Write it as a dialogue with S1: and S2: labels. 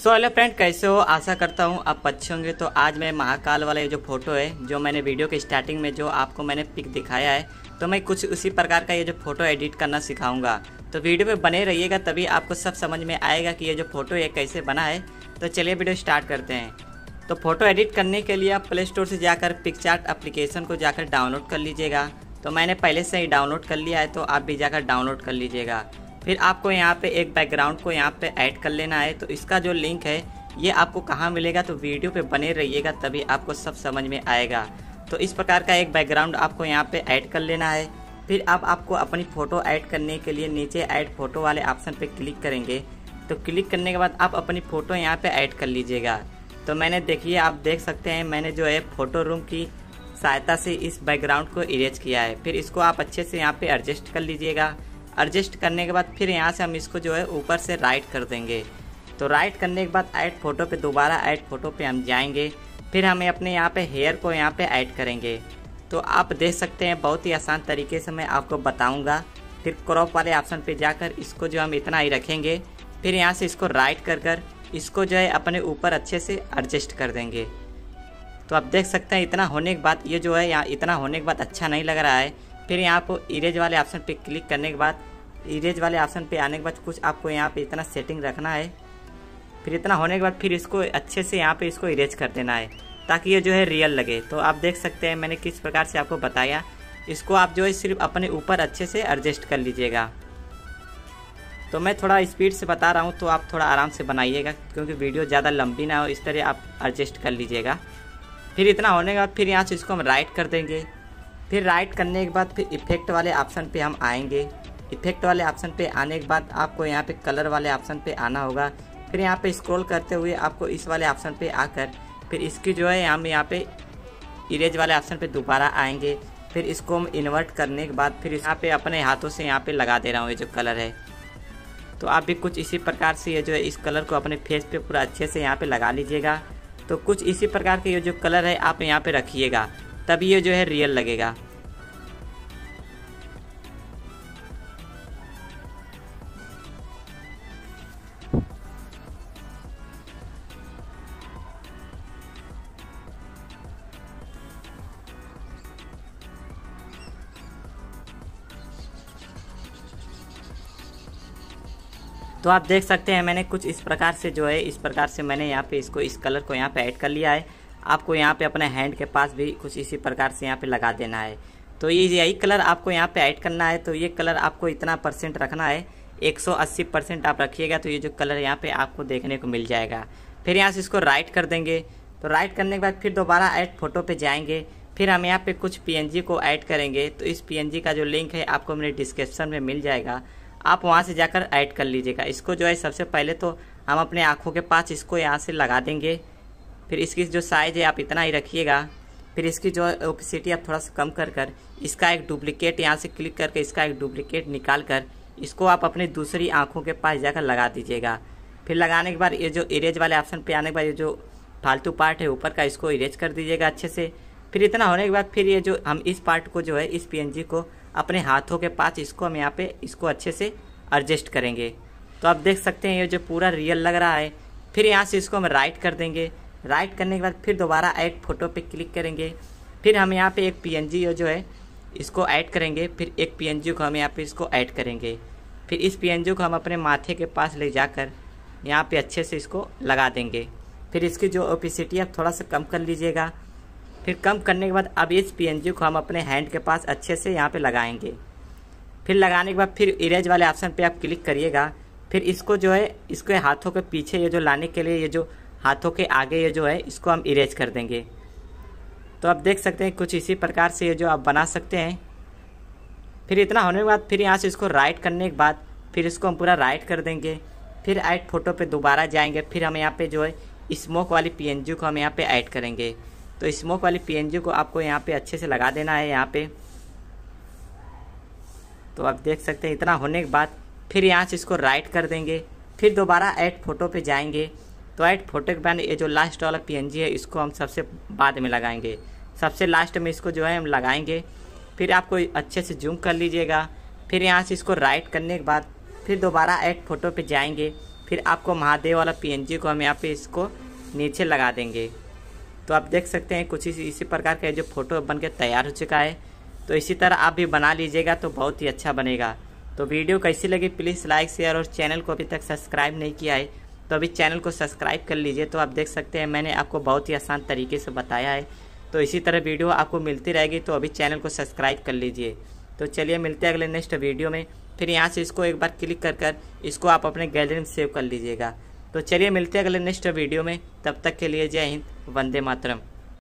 S1: So hello friend, कैसे हो? आशा करता हूँ आप अच्छे होंगे। तो आज मैं महाकाल वाला ये जो फोटो है, जो मैंने वीडियो के स्टार्टिंग में जो आपको मैंने पिक दिखाया है, तो मैं कुछ उसी प्रकार का ये जो फोटो एडिट करना सिखाऊंगा। तो वीडियो में बने रहिएगा, तभी आपको सब समझ में आएगा कि ये जो फोटो ये कैसे बना है। तो चलिए वीडियो स्टार्ट करते हैं। तो फोटो एडिट करने के लिए आप प्ले स्टोर से जाकर पिक्सआर्ट एप्लीकेशन को जाकर डाउनलोड कर लीजिएगा। तो मैंने पहले से ही डाउनलोड कर लिया है, तो आप भी जाकर डाउनलोड कर लीजिएगा। फिर आपको यहाँ पे एक बैकग्राउंड को यहाँ पे ऐड कर लेना है। तो इसका जो लिंक है ये आपको कहाँ मिलेगा, तो वीडियो पे बने रहिएगा, तभी आपको सब समझ में आएगा। तो इस प्रकार का एक बैकग्राउंड आपको यहाँ पे ऐड कर लेना है। फिर आपको अपनी फ़ोटो ऐड करने के लिए नीचे ऐड फोटो वाले ऑप्शन पे क्लिक करेंगे। तो क्लिक करने के बाद आप अपनी फ़ोटो यहाँ पे ऐड कर लीजिएगा। तो मैंने देखिए, आप देख सकते हैं मैंने जो है फ़ोटो रूम की सहायता से इस बैकग्राउंड को इरेज किया है। फिर इसको आप अच्छे से यहाँ पे एडजस्ट कर लीजिएगा। एडजस्ट करने के बाद फिर यहाँ से हम इसको जो है ऊपर से राइट कर देंगे। तो राइट करने के बाद ऐड फोटो पे दोबारा ऐड फोटो पे हम जाएंगे। फिर हमें अपने यहाँ पे हेयर को यहाँ पे ऐड करेंगे। तो आप देख सकते हैं बहुत ही आसान तरीके से मैं आपको बताऊँगा। फिर क्रॉप वाले ऑप्शन पे जाकर इसको जो हम इतना ही रखेंगे। फिर यहाँ से इसको राइट कर इसको जो है अपने ऊपर अच्छे से एडजस्ट कर देंगे। तो आप देख सकते हैं इतना होने के बाद ये जो है यहाँ इतना होने के बाद अच्छा नहीं लग रहा है। फिर यहाँ पर इरेज वाले ऑप्शन पे क्लिक करने के बाद इरेज वाले ऑप्शन पे आने के बाद कुछ आपको यहाँ पे इतना सेटिंग रखना है। फिर इतना होने के बाद फिर इसको अच्छे से यहाँ पे इसको इरेज कर देना है, ताकि ये जो है रियल लगे। तो आप देख सकते हैं मैंने किस प्रकार से आपको बताया। इसको आप जो है सिर्फ अपने ऊपर अच्छे से एडजस्ट कर लीजिएगा। तो मैं थोड़ा स्पीड से बता रहा हूँ, तो आप थोड़ा आराम से बनाइएगा, क्योंकि वीडियो ज़्यादा लंबी ना हो, इस तरह आप एडजस्ट कर लीजिएगा। फिर इतना होने के बाद फिर यहाँ से इसको हम राइट कर देंगे। फिर राइट करने के बाद फिर इफेक्ट वाले ऑप्शन पे हम आएंगे। इफेक्ट वाले ऑप्शन पे आने के बाद आपको यहाँ पे कलर वाले ऑप्शन पे आना होगा। फिर यहाँ पे स्क्रॉल करते हुए आपको इस वाले ऑप्शन पे आकर फिर इसकी जो है हम यहाँ पे इरेज वाले ऑप्शन पे दोबारा आएंगे। फिर इसको हम इन्वर्ट करने के बाद फिर यहाँ पे अपने हाथों से यहाँ पे लगा दे रहा हूँ ये जो कलर है। तो आप भी कुछ इसी प्रकार से ये जो है इस कलर को अपने फेस पे पूरा अच्छे से यहाँ पे लगा लीजिएगा। तो कुछ इसी प्रकार के ये जो कलर है आप यहाँ पे रखिएगा, तभी ये जो है रियल लगेगा। तो आप देख सकते हैं मैंने कुछ इस प्रकार से जो है इस प्रकार से मैंने यहाँ पे इसको इस कलर को यहाँ पे ऐड कर लिया है। आपको यहाँ पे अपने हैंड के पास भी कुछ इसी प्रकार से यहाँ पे लगा देना है। तो ये यही कलर आपको यहाँ पे ऐड करना है। तो ये कलर आपको इतना % रखना है, 180% आप रखिएगा। तो ये जो कलर यहाँ पे आपको देखने को मिल जाएगा। फिर यहाँ से इसको राइट कर देंगे। तो राइट करने के बाद फिर दोबारा ऐड फोटो पे जाएंगे। फिर हम यहाँ पे कुछ PNG को ऐड करेंगे। तो इस PNG का जो लिंक है आपको मेरे डिस्क्रिप्शन में मिल जाएगा, आप वहाँ से जाकर ऐड कर लीजिएगा। इसको जो है सबसे पहले तो हम अपने आँखों के पास इसको यहाँ से लगा देंगे। फिर इसकी जो साइज़ है आप इतना ही रखिएगा। फिर इसकी जो ओपेसिटी आप थोड़ा सा कम कर इसका एक डुप्लीकेट यहाँ से क्लिक करके इसका एक डुप्लीकेट निकाल कर इसको आप अपनी दूसरी आँखों के पास जाकर लगा दीजिएगा। फिर लगाने के बाद ये जो इरेज वाले ऑप्शन पे आने के बाद ये जो फालतू पार्ट है ऊपर का इसको इरेज कर दीजिएगा अच्छे से। फिर इतना होने के बाद फिर ये जो हम इस पार्ट को जो है इस PNG को अपने हाथों के पास इसको हम यहाँ पे इसको अच्छे से एडजस्ट करेंगे। तो आप देख सकते हैं ये जो पूरा रियल लग रहा है। फिर यहाँ से इसको हम राइट कर देंगे। राइट करने के बाद फिर दोबारा ऐड फोटो पे क्लिक करेंगे। फिर हम यहाँ पे एक PNG जो है इसको ऐड करेंगे। फिर एक PNG को हम यहाँ पे इसको ऐड करेंगे। फिर इस PNG को हम अपने माथे के पास ले जाकर यहाँ पे अच्छे से इसको लगा देंगे। फिर इसकी जो ओपेसिटी आप थोड़ा सा कम कर लीजिएगा। फिर कम करने के बाद अब इस PNG को हम अपने हैंड के पास अच्छे से यहाँ पे लगाएंगे। फिर लगाने के बाद फिर इरेज वाले ऑप्शन पे आप क्लिक करिएगा। फिर इसको जो है इसके हाथों के पीछे ये जो लाने के लिए ये जो हाथों के आगे ये जो है इसको हम इरेज कर देंगे। तो आप देख सकते हैं कुछ इसी प्रकार से ये जो आप बना सकते हैं। फिर इतना होने के बाद फिर यहाँ से इसको राइट करने के बाद फिर इसको हम पूरा राइट कर देंगे। फिर ऐड फोटो पे दोबारा जाएंगे। फिर हम यहाँ पे जो है स्मोक वाली PNG को हम यहाँ पे ऐड करेंगे। तो स्मोक वाली PNG को आपको यहाँ पे अच्छे से लगा देना है यहाँ पे। तो आप देख सकते हैं इतना होने के बाद फिर यहाँ से इसको राइट कर देंगे। फिर दोबारा ऐड फोटो पे जाएंगे। तो ऐड फोटो के बाद ये जो लास्ट वाला PNG है इसको हम सबसे बाद में लगाएंगे, सबसे लास्ट में इसको जो है हम लगाएंगे। फिर आपको अच्छे से जूम कर लीजिएगा। फिर यहाँ से इसको राइट करने के बाद फिर दोबारा ऐड फोटो पे जाएंगे। फिर आपको महादेव वाला PNG को हम यहाँ पे इसको नीचे लगा देंगे। तो आप देख सकते हैं कुछ इसी प्रकार का जो फ़ोटो बन के तैयार हो चुका है। तो इसी तरह आप भी बना लीजिएगा तो बहुत ही अच्छा बनेगा। तो वीडियो कैसी लगी प्लीज़ लाइक शेयर, और चैनल को अभी तक सब्सक्राइब नहीं किया है तो अभी चैनल को सब्सक्राइब कर लीजिए। तो आप देख सकते हैं मैंने आपको बहुत ही आसान तरीके से बताया है। तो इसी तरह वीडियो आपको मिलती रहेगी, तो अभी चैनल को सब्सक्राइब कर लीजिए। तो चलिए मिलते हैं अगले नेक्स्ट वीडियो में। फिर यहाँ से इसको एक बार क्लिक कर इसको आप अपने गैलरी में सेव कर लीजिएगा। तो चलिए मिलते हैं अगले नेक्स्ट वीडियो में, तब तक के लिए जय हिंद, वंदे मातरम।